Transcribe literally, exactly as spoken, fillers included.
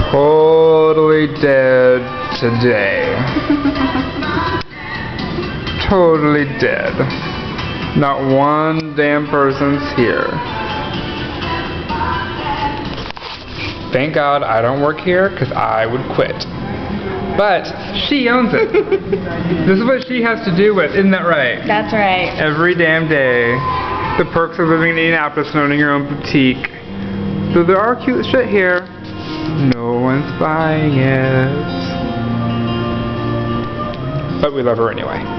totally dead today. Totally dead. Not one damn person's here. Thank God I don't work here, because I would quit. But she owns it. This is what she has to do with, isn't that right? That's right. Every damn day. The perks of living in Indianapolis and owning your own boutique. So there are cute shit here. No one's buying it. But we love her anyway.